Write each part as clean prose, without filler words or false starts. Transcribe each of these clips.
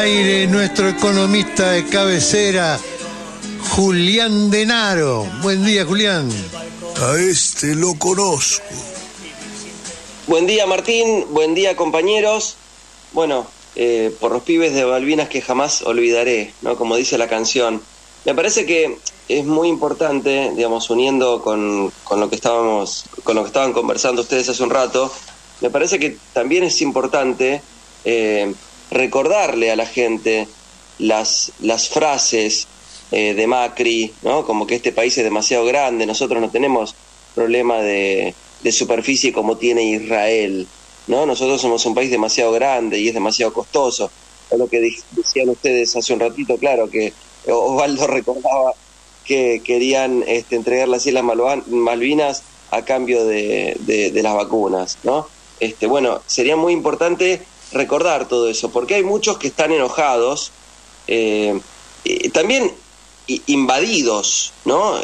aire nuestro economista de cabecera, Julián Denaro. Buen día, Julián. A este lo conozco. Buen día, Martín. Buen día, compañeros. Bueno, por los pibes de Malvinas que jamás olvidaré, ¿no? Como dice la canción. Me parece que es muy importante, digamos, uniendo con lo que estaban conversando ustedes hace un rato, me parece que también es importante recordarle a la gente las frases de Macri, ¿no? Como que este país es demasiado grande, nosotros no tenemos problema de superficie como tiene Israel, ¿no? Nosotros somos un país demasiado grande y es demasiado costoso. Es lo que decían ustedes hace un ratito, claro, que Osvaldo recordaba que querían entregar las Islas Malvinas a cambio de las vacunas, ¿no? Bueno, sería muy importante recordar todo eso, porque hay muchos que están enojados, también invadidos, ¿no?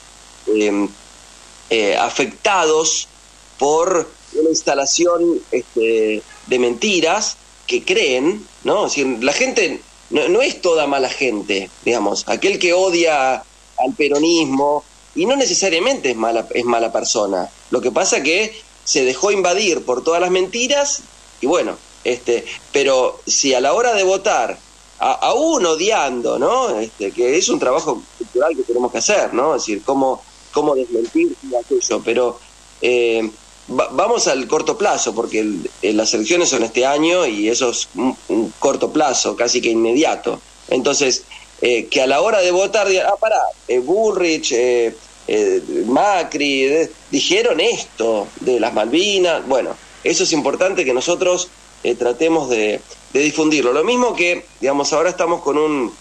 Afectados por una instalación de mentiras que creen, ¿no? Es decir, la gente no es toda mala gente, digamos. Aquel que odia al peronismo, y no necesariamente es mala persona. Lo que pasa que se dejó invadir por todas las mentiras, y bueno, pero si a la hora de votar, aún odiando, ¿no? Que es un trabajo cultural que tenemos que hacer, ¿no? Es decir, cómo desmentir aquello, pero vamos al corto plazo, porque las elecciones son este año y eso es un corto plazo, casi que inmediato. Entonces, que a la hora de votar digan, Bullrich, Macri, dijeron esto de las Malvinas. Bueno, eso es importante que nosotros tratemos de difundirlo. Lo mismo que, digamos, ahora estamos con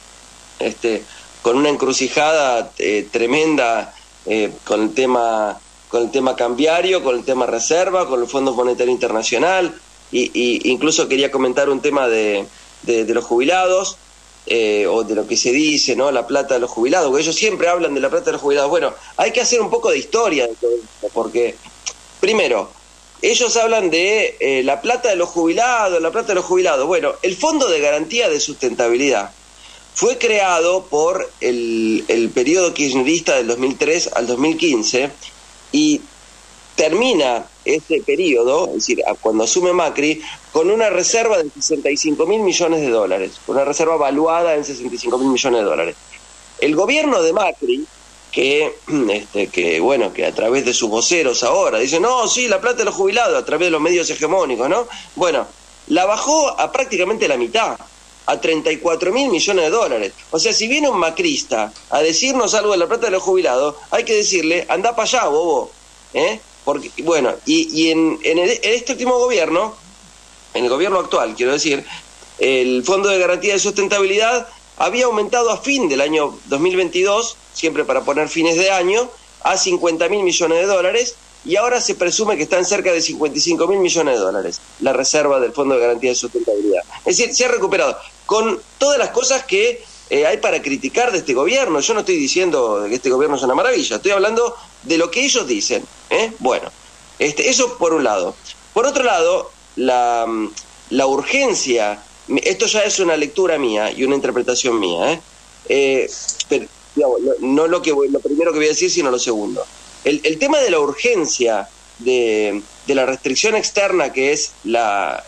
una encrucijada tremenda con el tema cambiario, con el tema reserva, con el Fondo Monetario Internacional, y incluso quería comentar un tema de los jubilados, o de lo que se dice, ¿no? La plata de los jubilados, porque ellos siempre hablan de la plata de los jubilados. Bueno, hay que hacer un poco de historia de todo esto, porque, primero, ellos hablan de la plata de los jubilados, la plata de los jubilados. Bueno, el Fondo de Garantía de Sustentabilidad fue creado por el periodo kirchnerista del 2003 al 2015, y termina este periodo, es decir, cuando asume Macri, con una reserva de 65.000 millones de dólares, una reserva valuada en 65.000 millones de dólares. El gobierno de Macri, que a través de sus voceros ahora dice, no, sí, la plata de los jubilados, a través de los medios hegemónicos, ¿no? Bueno, la bajó a prácticamente la mitad, a 34.000 millones de dólares. O sea, si viene un macrista a decirnos algo de la plata de los jubilados, hay que decirle, anda para allá, bobo, Porque, bueno, y en este último gobierno, en el gobierno actual, quiero decir, el Fondo de Garantía de Sustentabilidad había aumentado a fin del año 2022, siempre para poner fines de año, a 50.000 millones de dólares, y ahora se presume que están cerca de 55.000 millones de dólares la reserva del Fondo de Garantía de Sustentabilidad. Es decir, se ha recuperado con todas las cosas que hay para criticar de este gobierno. Yo no estoy diciendo que este gobierno es una maravilla, estoy hablando de lo que ellos dicen. Bueno, eso por un lado. Por otro lado, la urgencia, esto ya es una lectura mía y una interpretación mía, pero, digamos, no lo primero que voy a decir, sino lo segundo. El tema de la urgencia de la restricción externa, que es la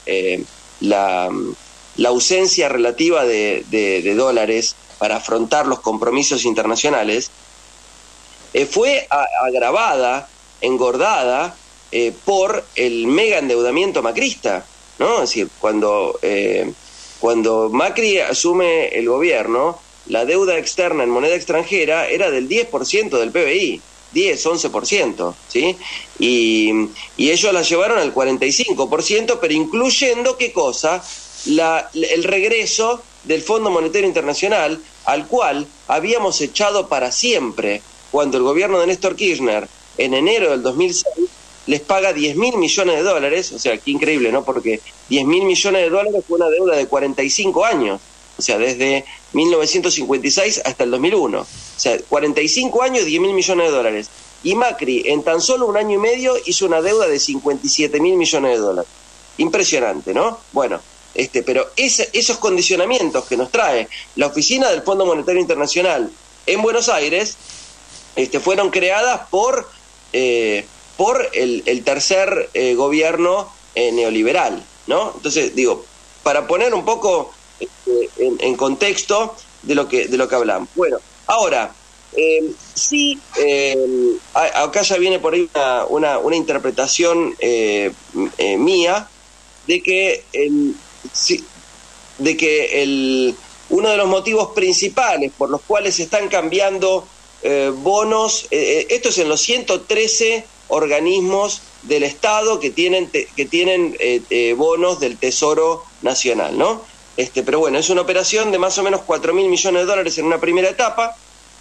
ausencia relativa de dólares para afrontar los compromisos internacionales, fue agravada, engordada por el mega endeudamiento macrista, ¿no? Es decir, cuando Macri asume el gobierno, la deuda externa en moneda extranjera era del 10% del PBI, 10-11%, ¿sí? Y ellos la llevaron al 45%, pero incluyendo, ¿qué cosa? El regreso del Fondo Monetario Internacional, al cual habíamos echado para siempre cuando el gobierno de Néstor Kirchner, en enero del 2006, les paga 10.000 millones de dólares, o sea, qué increíble, ¿no? Porque 10.000 millones de dólares fue una deuda de 45 años, o sea, desde 1956 hasta el 2001. O sea, 45 años, 10.000 millones de dólares. Y Macri, en tan solo un año y medio, hizo una deuda de 57.000 millones de dólares. Impresionante, ¿no? Bueno, Pero esos condicionamientos que nos trae la oficina del Fondo Monetario Internacional en Buenos Aires fueron creadas por el tercer gobierno neoliberal, ¿no? Entonces, digo, para poner un poco en contexto de lo que hablamos. Bueno, ahora, sí, acá ya viene por ahí una interpretación mía de que uno de los motivos principales por los cuales se están cambiando bonos, esto es en los 113 organismos del Estado que tienen bonos del Tesoro Nacional, ¿no? Pero bueno, es una operación de más o menos 4.000 millones de dólares en una primera etapa.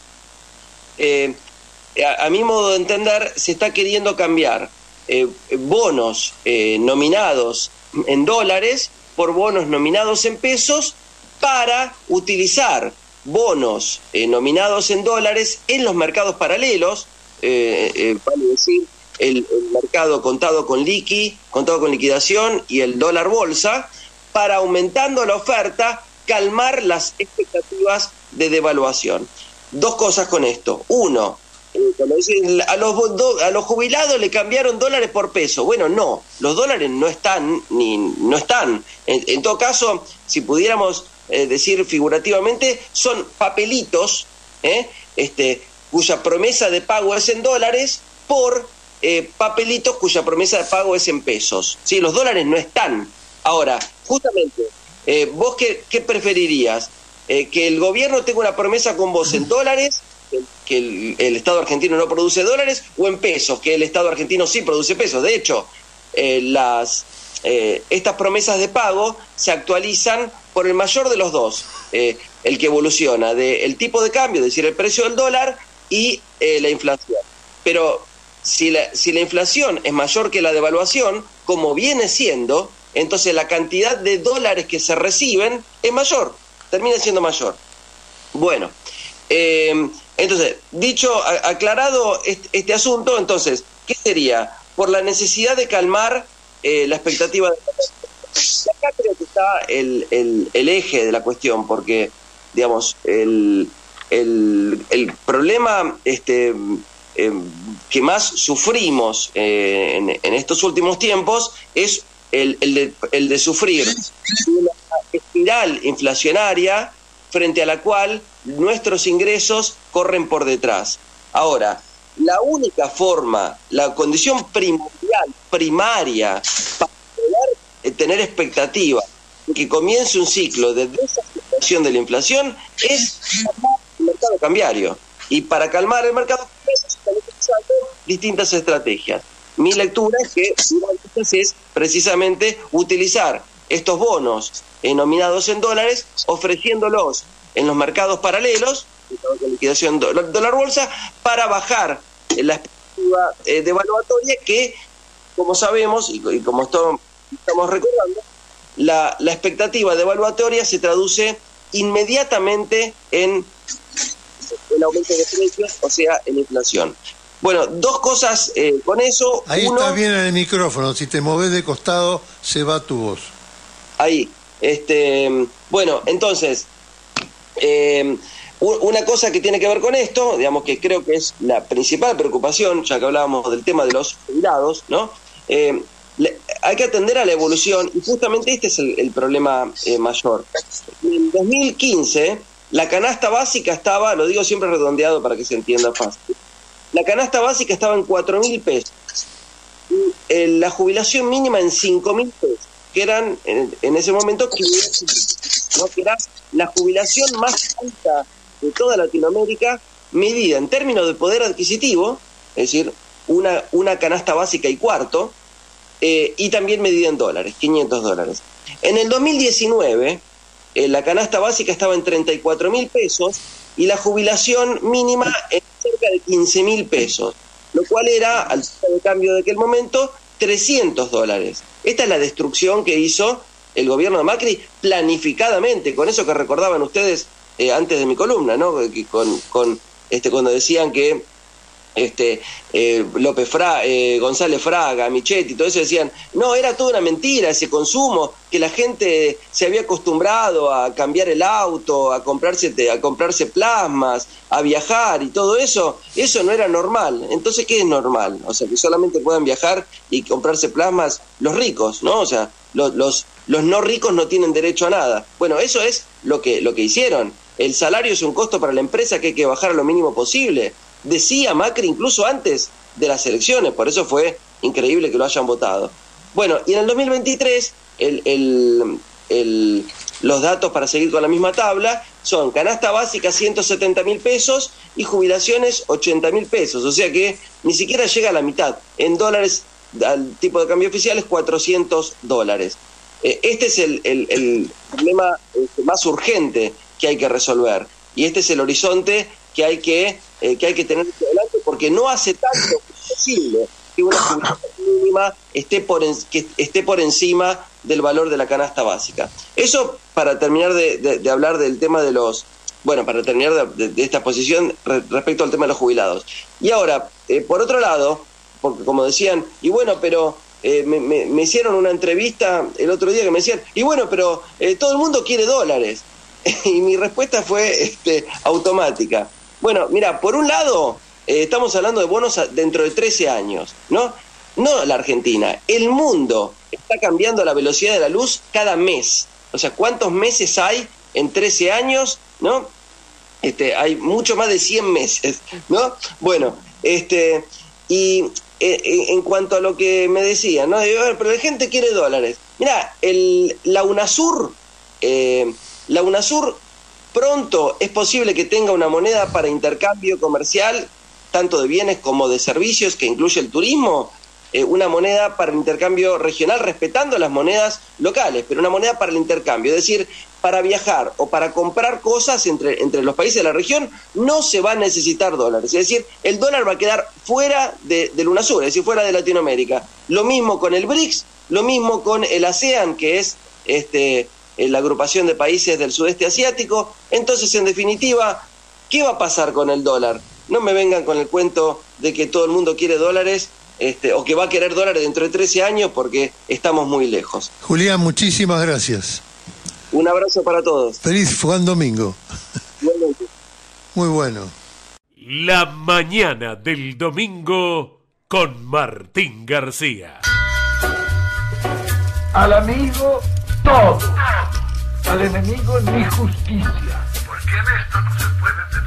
A mi modo de entender, se está queriendo cambiar bonos nominados en dólares por bonos nominados en pesos para utilizar bonos nominados en dólares en los mercados paralelos, vale decir, el mercado contado con liquidación y el dólar bolsa, para, aumentando la oferta, calmar las expectativas de devaluación. Dos cosas con esto. Uno, cuando dicen a los jubilados le cambiaron dólares por peso. Bueno, no, los dólares no están. En todo caso, si pudiéramos decir figurativamente, son papelitos cuya promesa de pago es en dólares por papelitos cuya promesa de pago es en pesos. ¿Sí? Los dólares no están. Ahora, justamente, ¿vos qué preferirías? ¿Que el gobierno tenga una promesa con vos en dólares, que el Estado argentino no produce dólares, o en pesos, que el Estado argentino sí produce pesos? De hecho, estas promesas de pago se actualizan por el mayor de los dos, el que evoluciona del tipo de cambio, es decir, el precio del dólar, y la inflación. Pero si la inflación es mayor que la devaluación, como viene siendo, entonces la cantidad de dólares que se reciben es mayor, termina siendo mayor. Bueno, entonces, aclarado este asunto, entonces, ¿qué sería? Por la necesidad de calmar la expectativa de... Acá creo que está el eje de la cuestión, porque, digamos, el problema que más sufrimos en estos últimos tiempos es el de sufrir una espiral inflacionaria frente a la cual nuestros ingresos corren por detrás. Ahora, la única forma, la condición primaria para poder tener expectativa de que comience un ciclo de desaceleración de la inflación es calmar el mercado cambiario. Y para calmar el mercado cambiario se están utilizando distintas estrategias. Mi lectura es que una de estas es precisamente utilizar estos bonos nominados en dólares, ofreciéndolos en los mercados paralelos, de liquidación dólar bolsa, para bajar la expectativa devaluatoria que, como sabemos y como estamos recordando, la expectativa devaluatoria se traduce inmediatamente en el aumento de precios, o sea, en inflación. Bueno, dos cosas con eso. Ahí está bien en el micrófono, si te moves de costado se va tu voz. Ahí, bueno, entonces, una cosa que tiene que ver con esto, digamos que creo que es la principal preocupación, ya que hablábamos del tema de los jubilados, ¿no? Hay que atender a la evolución, y justamente este es el problema mayor. En 2015, la canasta básica estaba, lo digo siempre redondeado para que se entienda fácil, la canasta básica estaba en 4.000 pesos, y la jubilación mínima en 5.000 pesos, que eran en ese momento 500 pesos, ¿no? Que era la jubilación más alta de toda Latinoamérica, medida en términos de poder adquisitivo, es decir, una canasta básica y cuarto, y también medida en dólares, 500 dólares. En el 2019, la canasta básica estaba en 34.000 pesos y la jubilación mínima en cerca de 15.000 pesos, lo cual era, al tipo de cambio de aquel momento, 300 dólares. Esta es la destrucción que hizo el gobierno de Macri planificadamente, con eso que recordaban ustedes antes de mi columna, ¿no? Cuando decían que González Fraga, Michetti, todo eso decían, no, era toda una mentira ese consumo, que la gente se había acostumbrado a cambiar el auto, a comprarse plasmas, a viajar y todo eso no era normal. Entonces, ¿qué es normal? O sea, que solamente puedan viajar y comprarse plasmas los ricos, ¿no? O sea, los no ricos no tienen derecho a nada. Bueno, eso es lo que hicieron. El salario es un costo para la empresa que hay que bajar a lo mínimo posible. Decía Macri incluso antes de las elecciones, por eso fue increíble que lo hayan votado. Bueno, y en el 2023 los datos para seguir con la misma tabla son canasta básica 170.000 pesos y jubilaciones 80.000 pesos, o sea que ni siquiera llega a la mitad. En dólares, al tipo de cambio oficial es $400. Este es el problema más urgente que hay que resolver, y este es el horizonte que hay que tener adelante, porque no hace tanto posible que una jubilación mínima esté por encima del valor de la canasta básica. Eso para terminar de hablar del tema de los... Bueno, para terminar de esta posición respecto al tema de los jubilados. Y ahora, por otro lado, porque como decían, y bueno, pero me hicieron una entrevista el otro día que me decían, y bueno, pero todo el mundo quiere dólares. Y mi respuesta fue automática. Bueno, mira, por un lado, estamos hablando de bonos dentro de 13 años, ¿no? No la Argentina, el mundo está cambiando a la velocidad de la luz cada mes. O sea, ¿cuántos meses hay en 13 años, no? Hay mucho más de 100 meses, ¿no? Bueno, y en cuanto a lo que me decían, ¿no? Pero la gente quiere dólares. Mira, la UNASUR pronto es posible que tenga una moneda para intercambio comercial, tanto de bienes como de servicios, que incluye el turismo, una moneda para el intercambio regional, respetando las monedas locales, pero una moneda para el intercambio, es decir, para viajar o para comprar cosas entre los países de la región, no se va a necesitar dólares, es decir, el dólar va a quedar fuera del UNASUR, es decir, fuera de Latinoamérica. Lo mismo con el BRICS, lo mismo con el ASEAN, que es la agrupación de países del sudeste asiático. Entonces, en definitiva, ¿qué va a pasar con el dólar? No me vengan con el cuento de que todo el mundo quiere dólares, o que va a querer dólares dentro de 13 años, porque estamos muy lejos. Julián, muchísimas gracias. Un abrazo para todos. Feliz Juan Domingo. Igualmente. Muy bueno. La mañana del domingo con Martín García. Al amigo todo, al enemigo ni justicia. Porque en esto no se puede tener